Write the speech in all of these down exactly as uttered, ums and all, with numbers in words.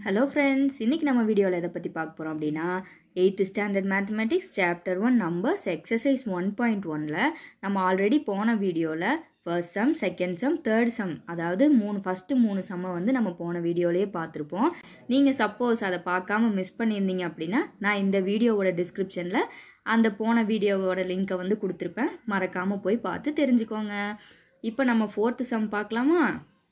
Hello friends, இன்னைக்கு நம்ம வீடியோல எதை பத்தி பார்க்க போறோம் அப்படினா eighth standard mathematics chapter one numbers exercise one point one ல நம்ம ஆல்ரெடி போன வீடியோல first sum, second sum, third sum அதாவது மூணு first மூணு sum வந்து நம்ம போன வீடியோலயே பார்த்திருப்போம். நீங்க சப்போஸ் அதை பார்க்காம மிஸ் பண்ணிருந்தீங்க அப்படினா நான் இந்த வீடியோவோட descriptionல அந்த போன வீடியோவோட லிங்கை வந்து கொடுத்திருப்பேன். மறக்காம போய் பார்த்து தெரிஞ்சுக்கோங்க. இப்போ நம்ம fourth sum பார்க்கலாமா?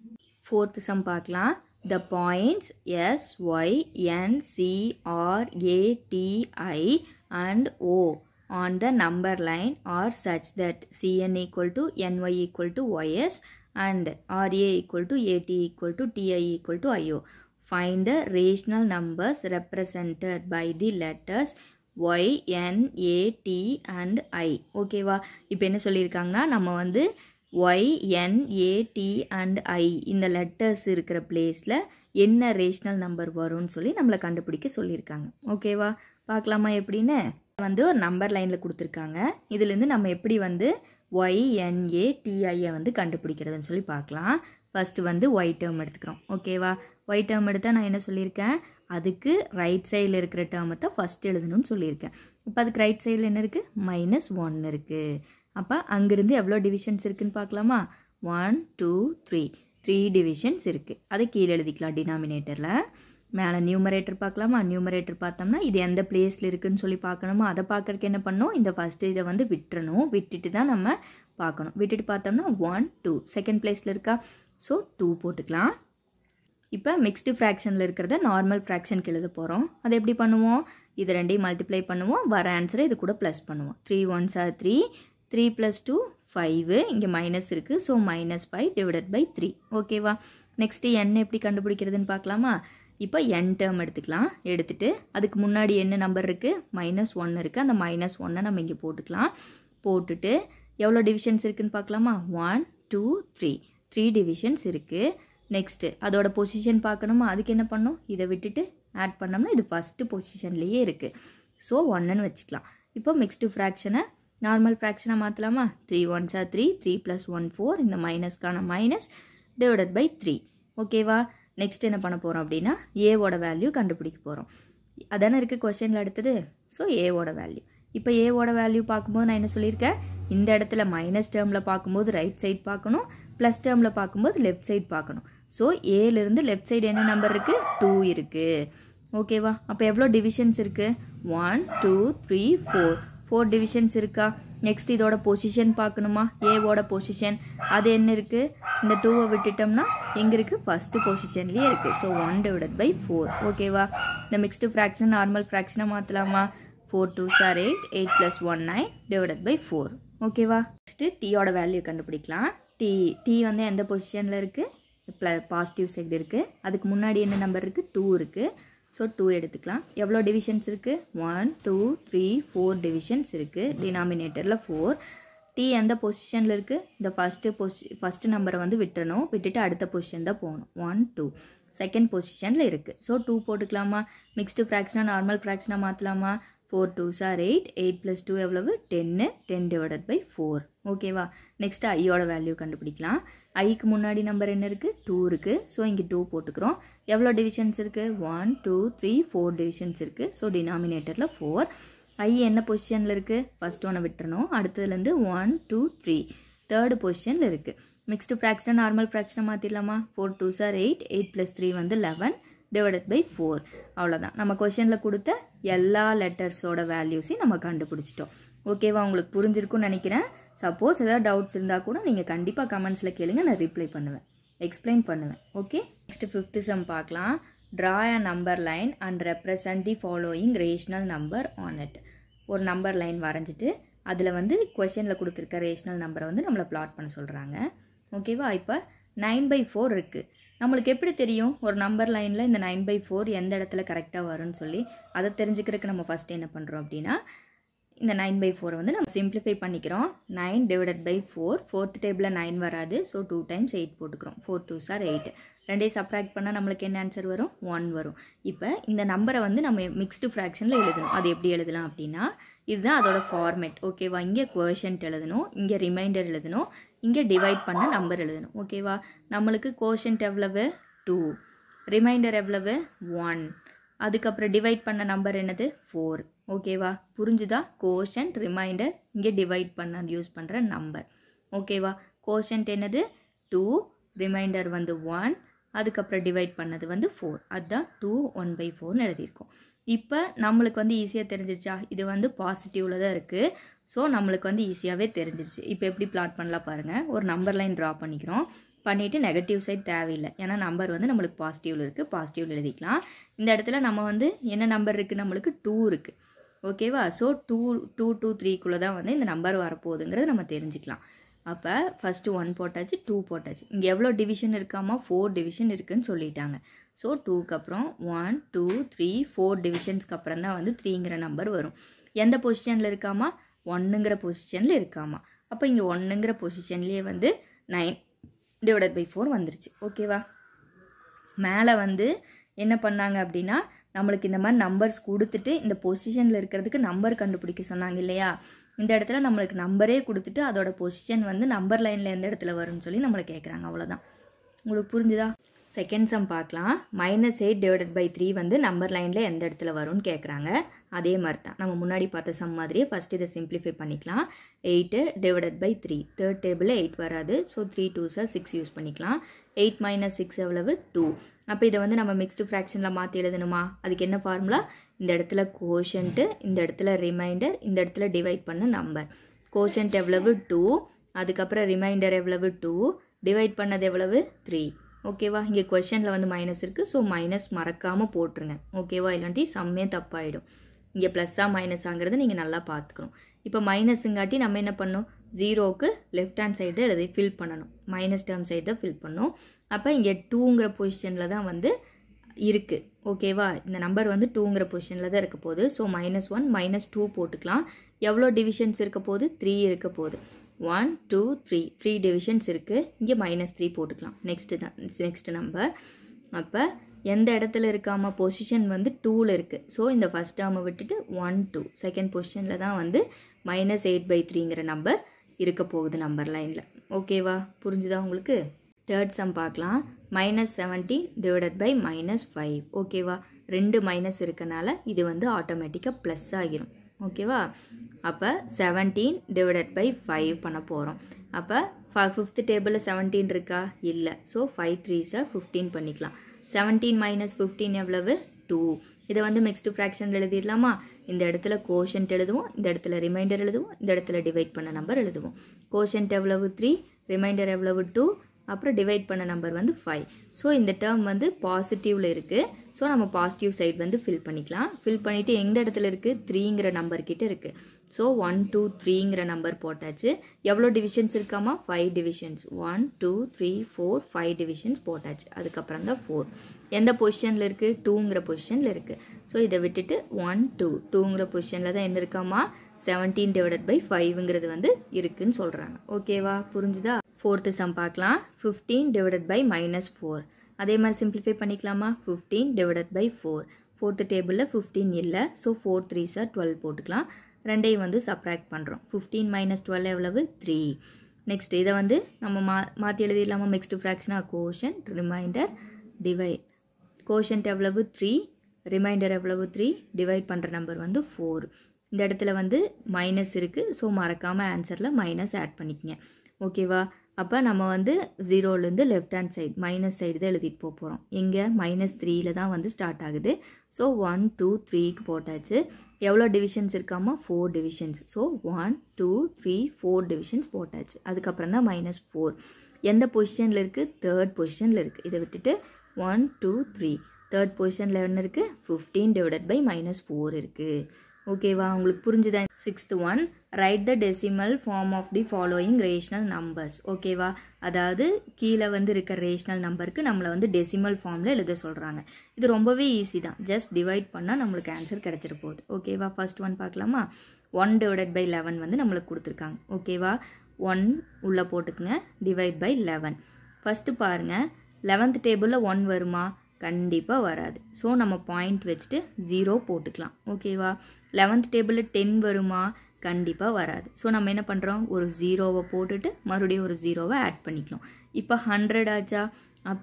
fourth sum பார்க்கலாம். The points S, Y, N, C, R, A, T, I and O on the number line are such that Cn equal to Ny equal to Ys and Ra equal to At equal to Ti equal to Io. Find the rational numbers represented by the letters Y, N, A, T and I. Okay வா? இப்போ என்ன சொல்லியிருக்காங்கன்னா நம்ம வந்து Y, N, A, T and I இந்த letters இருக்கிற placeல என்ன rational number வரும்னு சொல்லி நம்மளை கண்டுபிடிக்க சொல்லியிருக்காங்க. ஓகேவா? பார்க்கலாமா எப்படின்னு? வந்து ஒரு நம்பர் லைனில் கொடுத்துருக்காங்க. இதுலேருந்து நம்ம எப்படி வந்து Y, N, A, T, I வந்து கண்டுபிடிக்கிறதுன்னு சொல்லி பார்க்கலாம். ஃபர்ஸ்ட் வந்து Y டேர்ம் எடுத்துக்கிறோம். ஓகேவா? Y டேர்ம் எடுத்தால் நான் என்ன சொல்லியிருக்கேன்? அதுக்கு ரைட் சைடில் இருக்கிற டேர்மை தான் ஃபர்ஸ்ட் எழுதணும்னு சொல்லியிருக்கேன். இப்போ அதுக்கு ரைட் சைடில் என்ன இருக்குது? மைனஸ் ஒன் இருக்குது. அப்போ அங்கிருந்து எவ்வளோ டிவிஷன்ஸ் இருக்குன்னு பார்க்கலாமா? One two three three divisions இருக்குது. அதை கீழே எழுதிக்கலாம் டினாமினேட்டரில். மேலே நியூமரேட்டர் பார்க்கலாமா? நியூமரேட்டர் பார்த்தோம்னா இது எந்த பிளேஸில் இருக்குதுன்னு சொல்லி பார்க்கணுமா? அதை பார்க்கறதுக்கு என்ன பண்ணணும்? இந்த ஃபஸ்ட்டு இதை வந்து விட்டுறணும். விட்டுட்டு தான் நம்ம பார்க்கணும். விட்டுட்டு பார்த்தோம்னா ஒன் டூ செகண்ட் பிளேஸில் இருக்கா? ஸோ டூ போட்டுக்கலாம். இப்போ மிக்ஸ்டு ஃப்ராக்ஷனில் இருக்கிறத நார்மல் ஃப்ராக்ஷனுக்கு எழுத போகிறோம். அதை எப்படி பண்ணுவோம்? இது ரெண்டையும் மல்டிப்ளை பண்ணுவோம். வர ஆன்சரை இது கூட ப்ளஸ் பண்ணுவோம். Three ones are three three plus two five. இங்கே மைனஸ் இருக்குது. So minus five divided by three. ஓகேவா? நெக்ஸ்ட்டு என் எப்படி கண்டுபிடிக்கிறதுன்னு பார்க்கலாமா? இப்போ என் டேர்ம் எடுத்துக்கலாம். எடுத்துட்டு அதுக்கு முன்னாடி என்ன நம்பர் இருக்குது? மைனஸ் ஒன் இருக்குது. அந்த மைனஸ் ஒன்னை நம்ம இங்கே போட்டுக்கலாம். போட்டுட்டு எவ்வளோ டிவிஷன்ஸ் இருக்குதுன்னு பார்க்கலாமா? One two three three divisions இருக்குது. நெக்ஸ்ட்டு அதோட பொசிஷன் பார்க்கணுமா? அதுக்கு என்ன பண்ணணும்? இதை விட்டுட்டு ஆட் பண்ணோம்னா இது ஃபஸ்ட்டு பொசிஷன்லேயே இருக்குது. ஸோ ஒன்னுன்னு வச்சுக்கலாம். இப்போ மிக்ஸ்டு ஃப்ராக்ஷனை நார்மல் ஃப்ராக்ஷனாக மாற்றலாமா? Three ones are three three plus one four இந்த மைனஸ்க்கான மைனஸ் டிவைடட் பை த்ரீ. ஓகேவா? நெக்ஸ்ட் என்ன பண்ண போகிறோம் அப்படின்னா ஏவோட வேல்யூ கண்டுபிடிக்க போகிறோம். அதானே இருக்குது கொஸ்டினில் அடுத்தது. ஸோ ஏவோட வேல்யூ. இப்போ ஏவோட வேல்யூ பார்க்கும்போது நான் என்ன சொல்லியிருக்கேன்? இந்த இடத்துல மைனஸ் டேர்மில் பார்க்கும்போது ரைட் சைட் பார்க்கணும், ப்ளஸ் டேர்மில் பார்க்கும்போது லெஃப்ட் சைட் பார்க்கணும். ஸோ ஏலேருந்து லெஃப்ட் சைடு என்ன நம்பர் இருக்குது? டூ இருக்குது. ஓகேவா? அப்போ எவ்வளோ டிவிஷன்ஸ் இருக்குது? One two three four four divisions இருக்கா? நெக்ஸ்ட் இதோட பொசிஷன் பார்க்கணுமா? ஏவோட பொசிஷன் அது என்ன இருக்குது? இந்த டூவை விட்டுட்டோம்னா எங்கே இருக்குது? ஃபஸ்ட்டு பொசிஷன்லேயே இருக்குது. So one divided by four. ஓகேவா? இந்த மிக்ஸ்டு ஃப்ராக்ஷன் நார்மல் ஃப்ராக்ஷனாக மாற்றலாமா? Four two are eight eight plus one nine divided by four. ஓகேவா? நெக்ஸ்ட்டு டீயோட வேல்யூ கண்டுபிடிக்கலாம். டி டி வந்து எந்த பொசிஷனில் இருக்குது? ப்ள பாசிட்டிவ் சைடு இருக்குது. அதுக்கு முன்னாடி என்ன நம்பர் இருக்குது? டூ இருக்குது. ஸோ டூ எடுத்துக்கலாம். எவ்வளோ டிவிஷன்ஸ் இருக்குது? One two three four divisions இருக்குது. டினாமினேட்டரில் ஃபோர். டி எந்த பொசிஷனில் இருக்குது? இந்த ஃபஸ்ட்டு பொசி ஃபஸ்ட்டு நம்பரை வந்து விட்டுறணும். விட்டுட்டு அடுத்த பொசிஷன் தான் போகணும். ஒன் டூ செகண்ட் பொசிஷனில் இருக்குது. ஸோ டூ போட்டுக்கலாமா? மிக்ஸ்டு ஃப்ராக்ஷனாக நார்மல் ஃப்ராக்ஷனாக மாற்றலாமா? Four two are eight eight plus two எவ்வளவு? டென்னு டென் டிவைடட் பை ஃபோர். ஓகேவா? நெக்ஸ்ட்டு ஐயோட வேல்யூ கண்டுபிடிக்கலாம். ஐக்கு முன்னாடி நம்பர் என்ன இருக்குது? டூ இருக்குது. ஸோ இங்கே டூ போட்டுக்கிறோம். எவ்வளோ டிவிஷன்ஸ் இருக்குது? One two three four divisions இருக்குது. ஸோ டினாமினேட்டரில் ஃபோர். ஐ என்ன பொசிஷனில் இருக்குது? ஃபஸ்ட் ஒன்று விட்டுறணும். அடுத்ததுலேருந்து ஒன் டூ த்ரீ தேர்டு பொசிஷனில் இருக்குது. மிக்ஸ்டு ஃப்ராக்ஷனை நார்மல் ஃப்ராக்ஷனை மாற்றிடலாமா? Four two are eight eight plus three வந்து லெவன் டிவைடட் பை ஃபோர். அவ்வளோதான். நம்ம கொஷனில் கொடுத்த எல்லா லெட்டர்ஸோட வேல்யூஸையும் நம்ம கண்டுபிடிச்சிட்டோம். ஓகேவா? உங்களுக்கு புரிஞ்சிருக்குன்னு நினைக்கிறேன். சப்போஸ் ஏதாவது டவுட்ஸ் இருந்தால் கூட நீங்கள் கண்டிப்பாக கமெண்ட்ஸில் கேளுங்க. நான் ரிப்ளை பண்ணுவேன், எக்ஸ்பிளைன் பண்ணுவேன். ஓகே? நெக்ஸ்ட் ஃபிஃப்த்து சம் பார்க்கலாம். Draw a number line and represent the following rational number on it. ஒரு நம்பர் லைன் வரைஞ்சிட்டு அதில் வந்து கொஷனில் கொடுத்துருக்க ரேஷனல் நம்பரை வந்து நம்மளை பிளாட் பண்ண சொல்கிறாங்க. ஓகேவா? இப்போ நைன் பை ஃபோர் இருக்குது. நம்மளுக்கு எப்படி தெரியும் ஒரு நம்பர் லைனில் இந்த நைன் பை ஃபோர் எந்த இடத்துல கரெக்டாக வரும்னு சொல்லி? அதை தெரிஞ்சுக்கிறதுக்கு நம்ம ஃபஸ்ட்டு என்ன பண்ணுறோம் அப்படின்னா இந்த நைன் பை ஃபோரை வந்து நம்ம சிம்பிளிஃபை பண்ணிக்கிறோம். Nine divided by four. Fourth டேபிளில் நைன் வராது. ஸோ டூ டைம்ஸ் எயிட் போட்டுக்கிறோம். Four two are eight. ரெண்டையும் சப்ராக்ட் பண்ணால் நம்மளுக்கு என்ன ஆன்சர் வரும்? ஒன் வரும். இப்போ இந்த நம்பரை வந்து நம்ம மிக்ஸ்டு ஃப்ராக்ஷனில் எழுதணும். அது எப்படி எழுதலாம் அப்படின்னா இதுதான் அதோட ஃபார்மேட். ஓகேவா? இங்கே கோஷன்ட் எழுதணும், இங்கே ரிமைண்டர் எழுதணும், இங்கே டிவைட் பண்ண நம்பர் எழுதணும். ஓகேவா? நம்மளுக்கு கோஷன்ட் எவ்வளவு? டூ. ரிமைண்டர் எவ்வளவு ஒன். அதுக்கப்புறம் டிவைட் பண்ண நம்பர் என்னது ஃபோர். ஓகேவா, புரிஞ்சுதா? கோஷன்ட் ரிமைண்டர் இங்கே டிவைட் பண்ண யூஸ் பண்ணுற நம்பர். ஓகேவா, கோஷன்ட் என்னது டூ, ரிமைண்டர் வந்து ஒன், அதுக்கப்புறம் டிவைட் பண்ணது வந்து ஃபோர். அதுதான் டூ ஒன் பை ஃபோர்னு எழுதியிருக்கோம். இப்போ நம்மளுக்கு வந்து ஈஸியாக தெரிஞ்சிருச்சா? இது வந்து பாசிட்டிவில் தான் இருக்குது. ஸோ நம்மளுக்கு வந்து ஈஸியாகவே தெரிஞ்சிருச்சு. இப்போ எப்படி பிளாட் பண்ணலாம் பாருங்கள். ஒரு நம்பர் லைன் ட்ரா பண்ணிக்கிறோம். பண்ணிவிட்டு நெகட்டிவ் சைட் தேவையில்லை, ஏன்னா நம்பர் வந்து நம்மளுக்கு பாசிட்டிவில் இருக்குது. பாசிட்டிவில் எழுதிக்கலாம். இந்த இடத்துல நம்ம வந்து என்ன நம்பர் இருக்குது, நம்மளுக்கு டூ இருக்குது. ஓகேவா, ஸோ டூ டூ டூ த்ரீக்குள்ளே தான் வந்து இந்த நம்பர் வரப்போகுதுங்கிறத நம்ம தெரிஞ்சுக்கலாம். அப்போ ஃபஸ்ட்டு ஒன் போட்டாச்சு, டூ போட்டாச்சு. இங்கே எவ்வளோ டிவிஷன் இருக்காமா, ஃபோர் டிவிஷன் இருக்குதுன்னு சொல்லிட்டாங்க. ஸோ டூக்கு அப்புறம் ஒன் டூ த்ரீ ஃபோர் டிவிஷன்ஸ்க்கு அப்புறம் தான் வந்து த்ரீங்கிற நம்பர் வரும். எந்த பொசிஷனில் இருக்காமா, ஒன்றுங்கிற பொசிஷனில் இருக்காமா. அப்போ இங்கே ஒன்றுங்கிற பொசிஷன்லேயே வந்து நைன் டிவைடட் பை ஃபோர் வந்துருச்சு. ஓகேவா, மேலே வந்து என்ன பண்ணாங்க அப்படின்னா நம்மளுக்கு இந்த மாதிரி நம்பர்ஸ் கொடுத்துட்டு இந்த பொசிஷனில் இருக்கிறதுக்கு நம்பர் கண்டுபிடிக்க சொன்னாங்க இல்லையா. இந்த இடத்துல நம்மளுக்கு நம்பரே கொடுத்துட்டு அதோட பொசிஷன் வந்து நம்பர் லைனில் எந்த இடத்துல வரும்னு சொல்லி நம்மளை கேட்குறாங்க. அவ்வளோதான். உங்களுக்கு புரிஞ்சுதா? செகண்ட் சம் பார்க்கலாம். Minus eight divided by three வந்து நம்பர் லைனில் எந்த இடத்துல வரும்னு கேட்குறாங்க. அதே மாதிரி தான் நம்ம முன்னாடி பார்த்த சம் மாதிரியே ஃபஸ்ட் இதை சிம்பிளிஃபை பண்ணிக்கலாம். Eight divided by three, third டேபிளில் எயிட் வராது. So three two are six use பண்ணிக்கலாம். எயிட் மைனஸ் சிக்ஸ் எவ்வளவு, டூ. அப்போ இதை வந்து நம்ம மிக்ஸ்டு ஃப்ராக்ஷனில் மாற்றி எழுதணுமா? அதுக்கு என்ன ஃபார்முலா, இந்த இடத்துல கோஷன்ட்டு, இந்த இடத்துல ரிமைண்டர், இந்த இடத்துல டிவைட் பண்ண நம்பர். கோஷன்ட் எவ்வளவு டூ, அதுக்கப்புறம் ரிமைண்டர் எவ்வளவு டூ, டிவைட் பண்ணது எவ்வளவு த்ரீ. ஓகேவா, இங்கே கொஷனில் வந்து மைனஸ் இருக்குது. ஸோ மைனஸ் மறக்காமல் போட்டுருங்க. ஓகேவா, இல்லாட்டி சம்மே தப்பாயிடும். இங்கே ப்ளஸ்ஸாக மைனஸாங்கிறத நீங்கள் நல்லா பார்த்துக்கணும். இப்போ மைனஸுங்காட்டி நம்ம என்ன பண்ணணும், ஜீரோவுக்கு லெஃப்ட் ஹேண்ட் சைடு எழுதி ஃபில் பண்ணணும். மைனஸ் டேர்ம் சைடு தான் ஃபில் பண்ணணும். அப்போ இங்கே டூங்கிற பொசிஷனில் தான் வந்து இருக்குது. ஓகேவா, இந்த நம்பர் வந்து டூங்கிற பொசிஷனில் தான் இருக்க போகுது. So minus one minus two போட்டுக்கலாம். எவ்வளோ டிவிஷன்ஸ் இருக்க போகுது, த்ரீ இருக்க போகுது. One two three three divisions இருக்குது. இங்கே மைனஸ் த்ரீ போட்டுக்கலாம். நெக்ஸ்ட்டு தான் நெக்ஸ்ட் நம்பர். அப்போ எந்த இடத்துல இருக்காமல் பொசிஷன் வந்து டூவில் இருக்குது. ஸோ இந்த ஃபஸ்ட் டேர்மை விட்டுட்டு ஒன் டூ செகண்ட் பொசிஷனில் தான் வந்து மைனஸ் எயிட் பை த்ரீங்கிற நம்பர் இருக்க போகுது நம்பர் லைனில். ஓகேவா, புரிஞ்சுதா உங்களுக்கு? தேர்ட் சம் பார்க்கலாம். Minus seventeen divided by minus five. ஓகேவா, ரெண்டு மைனஸ் இருக்கனால இது வந்து ஆட்டோமேட்டிக்காக ப்ளஸ் ஆகிரும். ஓகேவா, அப்போ செவன்டீன் டிவைடட் பை ஃபைவ் பண்ண போகிறோம். அப்போ ஃபிஃப்த் டேபிளில் செவன்டீன் இருக்கா, இல்லை. So five three are fifteen பண்ணிக்கலாம். செவன்டீன் மைனஸ் ஃபிஃப்டீன் எவ்வளவு, டூ. இதை வந்து மிக்ஸ்டு ஃப்ராக்ஷனில் எழுதிடலாமா? இந்த இடத்துல கோஷன்ட் எழுதுவோம், இந்த இடத்துல ரிமைண்டர் எழுதுவோம், இந்த இடத்துல டிவைட் பண்ண நம்பர் எழுதுவோம். கோஷன்ட் எவ்வளவு த்ரீ, ரிமைண்டர் எவ்வளவு டூ, அப்புறம் டிவைட் பண்ண நம்பர் வந்து ஃபைவ். ஸோ இந்த டேர்ம் வந்து பாசிட்டிவில் இருக்குது. ஸோ நம்ம பாசிட்டிவ் சைடு வந்து ஃபில் பண்ணிக்கலாம். ஃபில் பண்ணிவிட்டு எந்த இடத்துல இருக்குது, த்ரீங்கிற நம்பர்கிட்ட இருக்குது. ஸோ ஒன் டூ த்ரீங்கிற நம்பர் போட்டாச்சு. எவ்வளோ டிவிஷன்ஸ் இருக்காமா, five divisions. One two three four five divisions போட்டாச்சு. அதுக்கப்புறம் தான் ஃபோர். எந்த பொசிஷனில் இருக்குது, டூங்கிற பொசிஷனில் இருக்குது. ஸோ இதை விட்டுட்டு ஒன் டூ டூங்கிற பொசிஷனில் தான் என்ன இருக்காமா, செவன்டீன் டிவைடட் பை ஃபைவ்ங்கிறது வந்து இருக்குன்னு சொல்கிறாங்க. ஓகேவா, புரிஞ்சுதா? ஃபோர்த்து சம் பார்க்கலாம். Fifteen divided by minus four. அதே மாதிரி சிம்பிளிஃபை பண்ணிக்கலாமா? Fifteen divided by four. Fourth டேபிளில் ஃபிஃப்டீன் இல்லை. So four three are twelve போட்டுக்கலாம். ரெண்டையும் வந்து சப்ராக்ட் பண்ணுறோம். ஃபிஃப்டீன் மைனஸ் டுவெல் எவ்வளவு, த்ரீ. நெக்ஸ்ட் இதை வந்து நம்ம மா மாற்றி எழுதிடலாமா? மிக்ஸ்டு ஃப்ராக்ஷனாக கோஷன்ட் ரிமைண்டர் டிவைட். கோஷன்ட் எவ்வளவு த்ரீ, ரிமைண்டர் எவ்வளவு த்ரீ, டிவைட் பண்ணுற நம்பர் வந்து ஃபோர். இந்த இடத்துல வந்து மைனஸ் இருக்குது. ஸோ மறக்காமல் ஆன்சரில் மைனஸ் ஆட் பண்ணிக்கங்க. ஓகேவா, அப்போ நம்ம வந்து ஜீரோலேருந்து left hand side minus side தான் எழுதிட்டு போக போகிறோம். எங்கே, மைனஸ் த்ரீயில் தான் வந்து ஸ்டார்ட் ஆகுது. ஸோ ஒன் டூ த்ரீக்கு போட்டாச்சு. எவ்வளோ டிவிஷன்ஸ் இருக்காமா, four divisions. So one two three four divisions போட்டாச்சு. அதுக்கப்புறம் தான் மைனஸ் ஃபோர். எந்த பொசிஷனில் இருக்குது, தேர்ட் பொசிஷனில் இருக்குது. இதை விட்டுட்டு ஒன் டூ த்ரீ தேர்ட் பொசிஷனில் என்ன இருக்குது, fifteen divided by minus four இருக்குது. ஓகேவா, உங்களுக்கு புரிஞ்சுதா? Sixth one, write the decimal form of the following rational numbers. ஓகேவா, அதாவது கீழே வந்து இருக்க ரேஷனல் நம்பருக்கு நம்மளை வந்து டெசிமல் ஃபார்மில் எழுத சொல்கிறாங்க. இது ரொம்பவே ஈஸி தான். ஜஸ்ட் டிவைட் பண்ணால் நம்மளுக்கு ஆன்சர் கிடச்சிட போகுது. ஓகேவா, ஃபர்ஸ்ட் ஒன் பார்க்கலாமா? ஒன் டிவைடட் பை லெவன் வந்து நம்மளுக்கு கொடுத்துருக்காங்க. ஓகேவா, ஒன் உள்ளே போட்டுக்குங்க, டிவைட் பை லெவன். ஃபஸ்ட்டு பாருங்கள், லெவன்த் டேபிளில் ஒன் வருமா? கண்டிப்பாக வராது. ஸோ நம்ம பாயிண்ட் வச்சுட்டு ஜீரோ போட்டுக்கலாம். ஓகேவா, லெவன்த் டேபிளில் டென் வருமா? கண்டிப்பாக வராது. ஸோ நம்ம என்ன பண்ணுறோம், ஒரு ஜீரோவை போட்டுட்டு மறுபடியும் ஒரு ஜீரோவை ஆட் பண்ணிக்கலாம். இப்போ ஹண்ட்ரட் ஆச்சா? அப்போ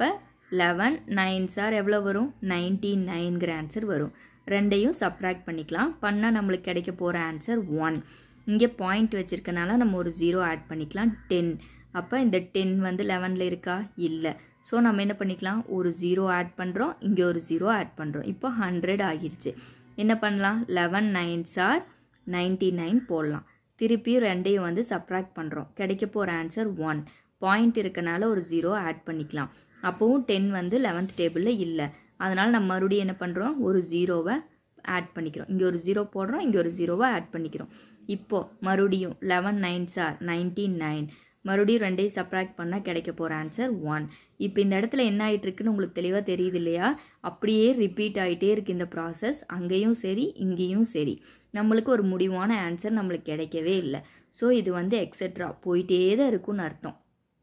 லெவன் நைன் சார் எவ்வளோ வரும் நைன்டி நைன்கிற ஆன்சர் வரும். ரெண்டையும் சப்ராக்ட் பண்ணிக்கலாம். பண்ணால் நம்மளுக்கு கிடைக்க போகிற ஆன்சர் ஒன். இங்கே பாயிண்ட் வச்சுருக்கனால நம்ம ஒரு ஜீரோ ஆட் பண்ணிக்கலாம் டென். அப்போ இந்த டென் வந்து லெவனில் இருக்கா இல்லை. ஸோ நம்ம என்ன பண்ணிக்கலாம் ஒரு ஜீரோ ஆட் பண்ணுறோம், இங்கே ஒரு ஜீரோ ஆட் பண்ணுறோம். இப்போ ஹண்ட்ரட் ஆகிருச்சு. என்ன பண்ணலாம் eleven nine are ninety nine போடலாம். திருப்பியும் ரெண்டையும் வந்து சப்ராக்ட் பண்ணுறோம். கிடைக்க போகிற ஆன்சர் ஒன். பாயிண்ட் இருக்கனால ஒரு ஜீரோ ஆட் பண்ணிக்கலாம். அப்போவும் டென் வந்து லெவன்த் டேபிளில் இல்லை. அதனால் நம்ம மறுபடியும் என்ன பண்ணுறோம் ஒரு ஜீரோவை ஆட் பண்ணிக்கிறோம். இங்கே ஒரு ஜீரோ போடுறோம், இங்கே ஒரு ஜீரோவை ஆட் பண்ணிக்கிறோம். இப்போது மறுபடியும் eleven nine are ninety nine. மறுபடியும் ரெண்டையும் சப்ராக்ட் பண்ணால் கிடைக்க போகிற ஆன்சர் ஒன். இப்போ இந்த இடத்துல என்ன ஆகிட்டு இருக்குன்னு உங்களுக்கு தெளிவாக தெரியுது இல்லையா? அப்படியே ரிப்பீட் ஆகிட்டே இருக்குது இந்த ப்ராசஸ். அங்கேயும் சரி இங்கேயும் சரி. நம்மளுக்கு ஒரு முடிவான ஆன்சர் நம்மளுக்கு கிடைக்கவே இல்லை. ஸோ இது வந்து எக்ஸெட்ரா போயிட்டே தான் இருக்குன்னு அர்த்தம்.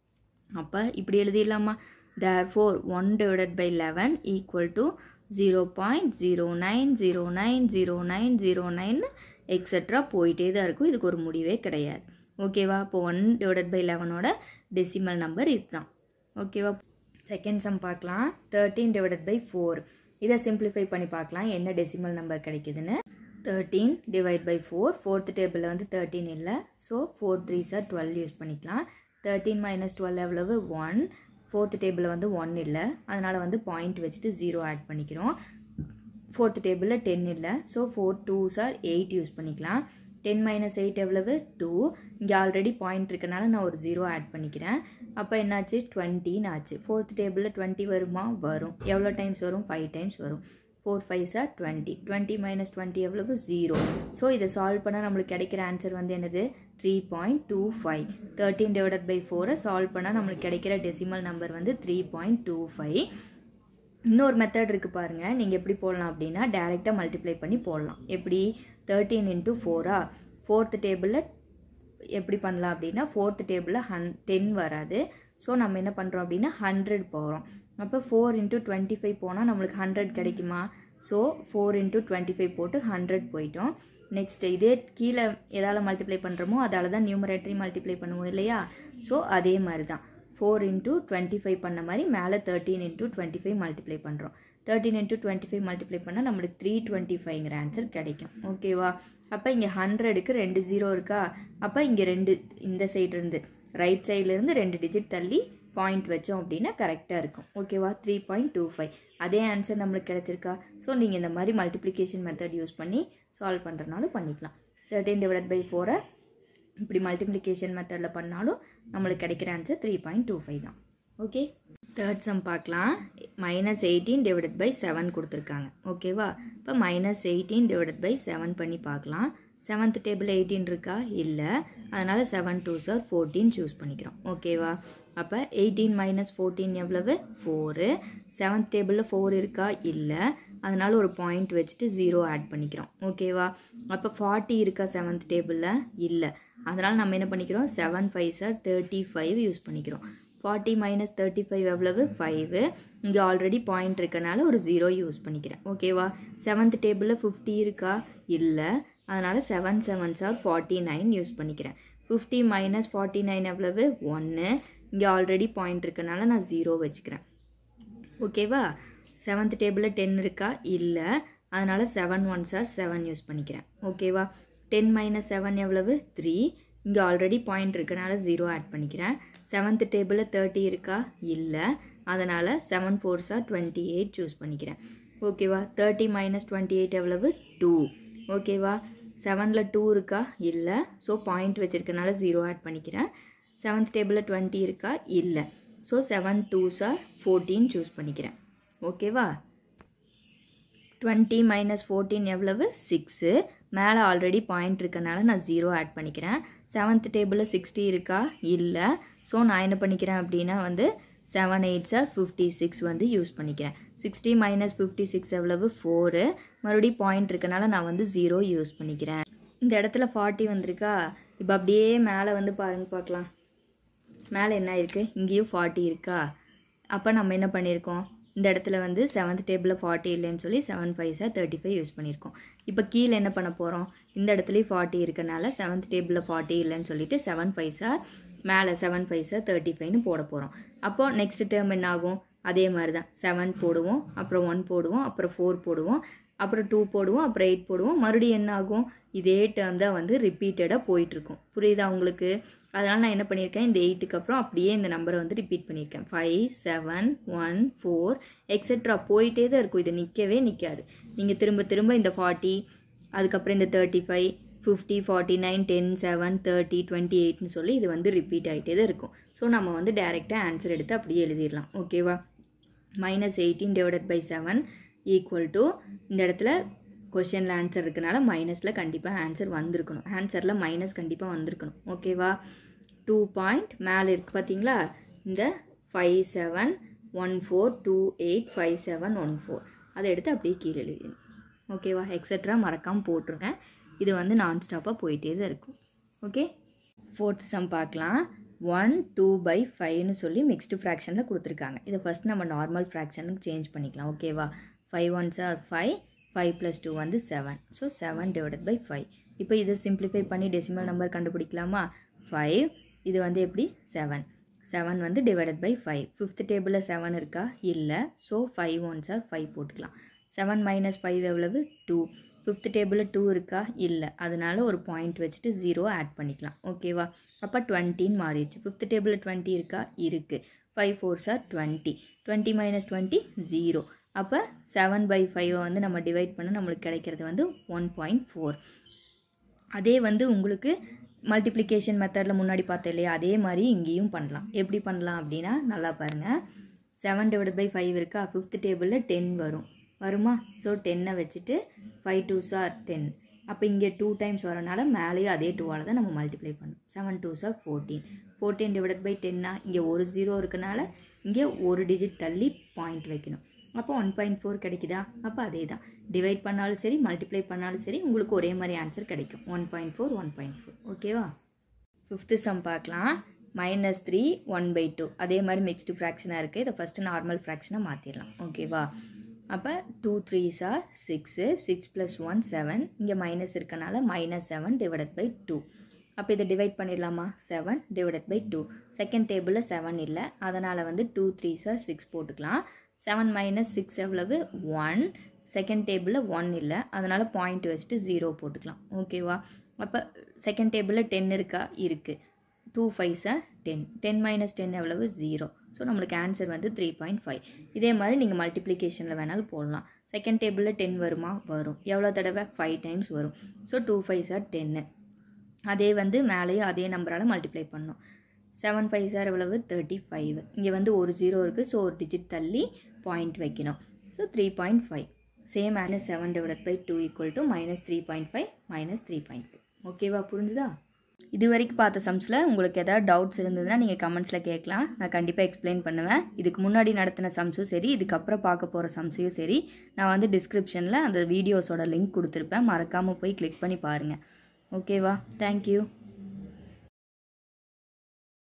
அப்போ இப்படி எழுதிடலாமா? therefore one divided by eleven equal to zero point zero nine zero nine zero nine zero nine etcetera போயிட்டே தான் இருக்கும். இதுக்கு ஒரு முடிவே கிடையாது. ஓகேவா? இப்போ ஒன் டிவைடட் பை லெவனோட டெசிமல் நம்பர் இதுதான். ஓகேவா? செகண்ட் சம் பார்க்கலாம். Thirteen divided by four. இதை சிம்பிளிஃபை பண்ணி பார்க்கலாம் என்ன டெசிமல் நம்பர் கிடைக்குதுன்னு. Thirteen divide by four. Fourth டேபிளில் வந்து தேர்ட்டீன் இல்லை. So four three are twelve use பண்ணிக்கலாம். தேர்ட்டீன் மைனஸ் டுவெல் எவ்வளவு ஒன். ஃபோர்த் டேபிளில் வந்து ஒன் இல்லை. அதனால் வந்து பாயிண்ட் வச்சுட்டு ஜீரோ ஆட் பண்ணிக்கிறோம். ஃபோர்த் டேபிளில் டென் இல்லை. So four two are eight use பண்ணிக்கலாம். டென் மைனஸ் எயிட் எவ்வளவு டூ. இங்கே ஆல்ரெடி பாயிண்ட் இருக்கனால நான் ஒரு ஜீரோ ஆட் பண்ணிக்கிறேன். அப்போ என்னாச்சு டுவெண்ட்டின்னு ஆச்சு. ஃபோர்த் டேபிளில் டுவெண்ட்டி வருமா? வரும். எவ்வளோ டைம்ஸ் வரும்? ஃபைவ் டைம்ஸ் வரும். Four five are twenty. Twenty minus twenty எவ்வளவு ஜீரோ. ஸோ இதை சால்வ் பண்ணால் நம்மளுக்கு கிடைக்கிற ஆன்சர் வந்து என்னது three point two five. Thirteen divided by ஃபோரை சால்வ் பண்ணால் நம்மளுக்கு கிடைக்கிற டெசிமல் நம்பர் வந்து த்ரீ பாயிண்ட் டூ ஃபைவ். இன்னொரு மெத்தட் இருக்குது பாருங்கள். நீங்கள் எப்படி போடலாம் அப்படின்னா டேரெக்டாக மல்டிப்ளை பண்ணி போடலாம். எப்படி? Thirteen into ஃபோரா? ஃபோர்த் டேபிளில் எப்படி பண்ணலாம் அப்படின்னா ஃபோர்த் டேபிளில் ஹன் டென் வராது. ஸோ நம்ம என்ன பண்ணுறோம் அப்படின்னா ஹண்ட்ரட் போகிறோம். அப்போ ஃபோர் இன்ட்டு டுவெண்ட்டி ஃபைவ் போனால் நம்மளுக்கு ஹண்ட்ரட் கிடைக்குமா? So four into twenty five போட்டு ஹண்ட்ரட் போயிட்டோம். நெக்ஸ்ட் இதே கீழே எதால் மல்டிப்ளை பண்ணுறோமோ அதால் தான் நியூமரேட்டரி மல்டிப்ளை பண்ணுவோம் இல்லையா? ஸோ அதே மாதிரி தான் ஃபோர் இன்ட்டு டுவெண்ட்டி ஃபைவ் பண்ண மாதிரி மேலே thirteen into twenty five multiply பண்ணுறோம். Thirteen into twenty five multiply பண்ணால் நம்மளுக்கு த்ரீ டுவெண்ட்டி ஃபைவ்ங்கிற ஆன்சர் கிடைக்கும். ஓகேவா? அப்போ இங்கே ஹண்ட்ரடுக்கு ரெண்டு ஜீரோ இருக்கா? அப்போ இங்கே ரெண்டு இந்த சைடு இருந்து ரைட் சைட்லேருந்து ரெண்டு டிஜிட் தள்ளி பாயிண்ட் வச்சோம் அப்படின்னா கரெக்டாக இருக்கும். ஓகேவா? Three point two five. அதே ஆன்சர் நம்மளுக்கு கிடச்சிருக்கா? ஸோ நீங்கள் இந்த மாதிரி மல்டிப்ளிகேஷன் மெத்தட் யூஸ் பண்ணி சால்வ் பண்ணுறதுனாலும் பண்ணிக்கலாம். தேர்ட்டீன் டிவைட் பை ஃபோரை இப்படி மல்டிப்ளிகேஷன் மெத்தடில் பண்ணாலும் நம்மளுக்கு கிடைக்கிற answer three point two five தான். ஓகே, தேர்ட் சம் பார்க்கலாம். Minus eighteen divided by seven கொடுத்துருக்காங்க. ஓகேவா? இப்போ minus eighteen divided by seven பண்ணி பார்க்கலாம். செவன்த் டேபிள் எயிட்டீன் இருக்கா? இல்லை. அதனால் seven two are fourteen choose பண்ணிக்கிறோம். ஓகேவா? அப்போ எயிட்டீன் மைனஸ் ஃபோர்டீன் எவ்வளவு? ஃபோரு. செவன்த் டேபிளில் ஃபோர் இருக்கா? இல்லை. அதனால் ஒரு பாயிண்ட் வச்சுட்டு ஜீரோ ஆட் பண்ணிக்கிறோம். ஓகேவா? அப்போ ஃபார்ட்டி இருக்கா செவன்த் டேபிளில்? இல்லை. அதனால் நம்ம என்ன பண்ணிக்கிறோம்? Seven fives are thirty five use பண்ணிக்கிறோம். ஃபார்ட்டி மைனஸ் தேர்ட்டி ஃபைவ் எவ்வளவு? ஃபைவ். இங்கே ஆல்ரெடி பாயிண்ட் இருக்கனால ஒரு ஜீரோ யூஸ் பண்ணிக்கிறேன். ஓகேவா? செவன்த் டேபிளில் ஃபிஃப்டி இருக்கா? இல்லை. அதனால் seven sevens are forty nine use பண்ணிக்கிறேன். ஃபிஃப்டி மைனஸ் ஃபார்ட்டி நைன் எவ்வளவு? ஒன்று. இங்கே ஆல்ரெடி பாயிண்ட் இருக்கனால நான் ஜீரோ வச்சுக்கிறேன். ஓகேவா? செவன்த் டேபிளில் டென் இருக்கா? இல்லை. அதனால் seven ones are seven use பண்ணிக்கிறேன். ஓகேவா? டென் மைனஸ் செவன் எவ்வளவு? த்ரீ. இங்கே ஆல்ரெடி பாயிண்ட் இருக்கனால ஜீரோ ஆட் பண்ணிக்கிறேன். செவன்த் டேபிளில் தேர்ட்டி இருக்கா? இல்லை. அதனால் seven fours are twenty eight choose பண்ணிக்கிறேன். ஓகேவா? தேர்ட்டி மைனஸ் டுவெண்ட்டி எயிட் எவ்வளவு? டூ. ஓகேவா? செவனில் டூ இருக்கா? இல்லை. ஸோ பாயிண்ட் வச்சுருக்கனால ஜீரோ ஆட் பண்ணிக்கிறேன். செவன்த் டேபிளில் டுவெண்ட்டி இருக்கா? இல்லை. So seven two are fourteen choose பண்ணிக்கிறேன். ஓகேவா? டுவெண்ட்டி மைனஸ் ஃபோர்டீன் எவ்வளவு? சிக்ஸு. மேலே ஆல்ரெடி பாயிண்ட் இருக்கனால நான் ஜீரோ ஆட் பண்ணிக்கிறேன். செவன்த் டேபிளில் சிக்ஸ்டி இருக்கா? இல்லை. ஸோ நான் என்ன பண்ணிக்கிறேன் அப்படின்னா வந்து seven eights are fifty six வந்து யூஸ் பண்ணிக்கிறேன். சிக்ஸ்டி மைனஸ் ஃபிஃப்டி சிக்ஸ் எவ்வளவு? ஃபோரு. மறுபடியும் பாயிண்ட் இருக்கனால நான் வந்து ஜீரோ யூஸ் பண்ணிக்கிறேன். இந்த இடத்துல ஃபார்ட்டி வந்திருக்கா? இப்போ அப்படியே மேலே வந்து பாருங்க பார்க்கலாம். மேலே என்ன இருக்குது? இங்கேயும் ஃபார்ட்டி இருக்கா? அப்போ நம்ம என்ன பண்ணியிருக்கோம்? இந்த இடத்துல வந்து செவன்த் டேபிளில் ஃபார்ட்டி இல்லைன்னு சொல்லி seven fives are thirty five use பண்ணியிருக்கோம். இப்போ கீழே என்ன பண்ண போகிறோம்? இந்த இடத்துலையும் ஃபார்ட்டி இருக்கனால செவன்த் டேபிளில் ஃபார்ட்டி இல்லைன்னு சொல்லிட்டு செவன் ஃபைவ் சார் மேலே செவன் ஃபைவ் சார் தேர்ட்டி ஃபைவ்னு போட போகிறோம். அப்போது நெக்ஸ்ட் டேர்ம் என்ன ஆகும்? அதே மாதிரி தான் செவன் போடுவோம், அப்புறம் ஒன் போடுவோம், அப்புறம் ஃபோர் போடுவோம், அப்புறம் டூ போடுவோம், அப்புறம் எயிட் போடுவோம். மறுபடியும் என்ன ஆகும், இதே டேர்ம் தான் வந்து ரிப்பீட்டடாக போயிட்டுருக்கும். புரியுதா உங்களுக்கு? அதனால் நான் என்ன பண்ணியிருக்கேன், இந்த எயிட்டுக்கு அப்புறம் அப்படியே இந்த நம்பரை வந்து ரிப்பீட் பண்ணியிருக்கேன். Five seven one four etcetera போயிட்டே தான் இருக்கும். இது நிற்கவே நிற்காது. நீங்கள் திரும்ப திரும்ப இந்த ஃபார்ட்டி, அதுக்கப்புறம் இந்த thirty five fifty forty nine ten seven thirty twenty எயிட்னு சொல்லி இது வந்து ரிப்பீட் ஆகிட்டே தான் இருக்கும். ஸோ நம்ம வந்து டேரெக்டாக ஆன்சர் எடுத்து அப்படியே எழுதிடலாம். ஓகேவா? Minus eighteen divided by seven equal to, இந்த இடத்துல கொஷனில் ஆன்சர் இருக்கனால மைனஸில் கண்டிப்பாக ஆன்சர் வந்திருக்கணும். ஆன்சரில் மைனஸ் கண்டிப்பாக வந்திருக்கணும். ஓகேவா? டூ பாயிண்ட் மேலே இருக்குது பார்த்தீங்களா, இந்த five seven one four two eight five seven one four அதை எடுத்து அப்படியே கீழே எழுதிடுங்க. ஓகேவா? எக்ஸட்ரா மறக்காமல் போட்டிருக்கேன். இது வந்து நான் ஸ்டாப்பாக போயிட்டே தான் இருக்கும். ஓகே, ஃபோர்த் சம் பார்க்கலாம். ஒன் டூ பை ஃபைவ்னு சொல்லி மிக்ஸ்டு ஃப்ராக்ஷனில் கொடுத்துருக்காங்க. இதை ஃபஸ்ட் நம்ம நார்மல் ஃப்ராக்ஷனுக்கு சேஞ்ச் பண்ணிக்கலாம். ஓகேவா? Five ones are five, five plus two வந்து seven. So seven divided by five. இப்போ இதை சிம்பிளிஃபை பண்ணி டெசிமல் நம்பர் கண்டுபிடிக்கலாமா? ஃபைவ் இது வந்து எப்படி செவன், செவன் வந்து டிவைடட் பை ஃபைவ். ஃபிஃப்த் டேபிளில் செவன் இருக்கா? இல்லை. So five ones are five போட்டுக்கலாம். செவன் மைனஸ் ஃபைவ் எவ்வளவு? டூ. ஃபிஃப்த் டேபிளில் டூ இருக்கா? இல்லை. அதனால ஒரு பாயிண்ட் வச்சுட்டு ஜீரோ ஆட் பண்ணிக்கலாம். ஓகேவா? அப்போ டுவெண்ட்டின்னு மாறிடுச்சு. ஃபிஃப்த் டேபிளில் டுவெண்ட்டி இருக்கா? இருக்குது. Five fours are twenty. Twenty minus twenty zero. அப்போ செவன் பை ஃபைவை வந்து நம்ம டிவைட் பண்ண நம்மளுக்கு கிடைக்கிறது வந்து ஒன் பாயிண்ட் ஃபோர். அதே வந்து உங்களுக்கு மல்டிப்ளிகேஷன் மெத்தடில் முன்னாடி பார்த்தோம் இல்லையா, அதே மாதிரி இங்கேயும் பண்ணலாம். எப்படி பண்ணலாம் அப்படின்னா நல்லா பாருங்கள். செவன் டிவைட் பை ஃபைவ் இருக்கா? ஃபிஃப்த் டேபிளில் டென் வரும் வருமா? ஸோ டென்னை வச்சுட்டு ஃபைவ் டூ சார் டென். அப்போ இங்கே டூ டைம்ஸ் வரனால மேலேயும் அதே டூவால் தான் நம்ம மல்டிப்ளை பண்ணணும். Seven two are fourteen. Fourteen divide by டென்னா இங்கே ஒரு ஜீரோ இருக்கனால இங்கே ஒரு டிஜிட் தள்ளி பாயிண்ட் வைக்கணும். அப்போ ஒன் பாயிண்ட் ஃபோர் கிடைக்குதா? அப்போ அதே தான் டிவைட் பண்ணாலும் சரி மல்டிப்ளை பண்ணாலும் சரி உங்களுக்கு ஒரே மாதிரி ஆன்சர் கிடைக்கும். One point four one point four. ஓகேவா? ஃபிஃப்த்து சம் பார்க்கலாம். Minus three one by two. அதே மாதிரி மிக்ஸ்டு ஃப்ராக்ஷனாக இருக்குது. இதை ஃபஸ்ட்டு நார்மல் ஃப்ராக்ஷனாக மாற்றிடலாம். ஓகேவா? அப்போ two threes are six, six plus one seven. இங்கே மைனஸ் இருக்கனால minus seven divided by two. அப்போ இதை டிவைட் பண்ணிடலாமா? Seven divided by two. Second டேபிளில் செவன் இல்லை, அதனால் வந்து டூ த்ரீஸ் ஆர் சிக்ஸ் போட்டுக்கலாம். செவன் மைனஸ் சிக்ஸ் எவ்வளவு? ஒன். செகண்ட் டேபிளில் ஒன் இல்லை, அதனால் பாயிண்ட் வச்சுட்டு ஜீரோ போட்டுக்கலாம். ஓகேவா? அப்போ செகண்ட் டேபிளில் டென் இருக்கா? இருக்குது. Two fives are ten. Ten minus ten எவ்வளவு? ஜீரோ. ஸோ நம்மளுக்கு ஆன்சர் வந்து த்ரீ பாயிண்ட் ஃபைவ். இதே மாதிரி நீங்கள் மல்டிப்ளிகேஷனில் வேணாலும் போடலாம். செகண்ட் டேபிளில் டென் வருமா? வரும். எவ்வளோ தடவை? ஃபைவ் டைம்ஸ் வரும். ஸோ டூ ஃபைவ் சார் டென்னு. அதே வந்து மேலேயும் அதே நம்பரால் மல்டிப்ளை பண்ணணும். செவன் ஃபைவ் சார் எவ்வளவு? Thirty five. இங்கே வந்து ஒரு ஜீரோ இருக்குது, ஸோ ஒரு டிஜிட் தள்ளி பாயிண்ட் வைக்கணும். So three point five. Same minus seven divide by two equal to minus three point five minus three point five. ஓகேவா? புரிஞ்சுதா? இது வரைக்கும் பார்த்த சம்ஸில் உங்களுக்கு ஏதாவது டவுட்ஸ் இருந்ததுன்னா நீங்கள் கமெண்ட்ஸில் கேட்கலாம். நான் கண்டிப்பாக எக்ஸ்பிளைன் பண்ணுவேன். இதுக்கு முன்னாடி நடத்தின சம்ஸும் சரி, இதுக்கப்புறம் பார்க்க போகிற சம்ஸையும் சரி, நான் வந்து டிஸ்கிரிப்ஷனில் அந்த வீடியோஸோட லிங்க் கொடுத்துருப்பேன். மறக்காமல் போய் கிளிக் பண்ணி பாருங்கள். ஓகேவா? தேங்க்யூ.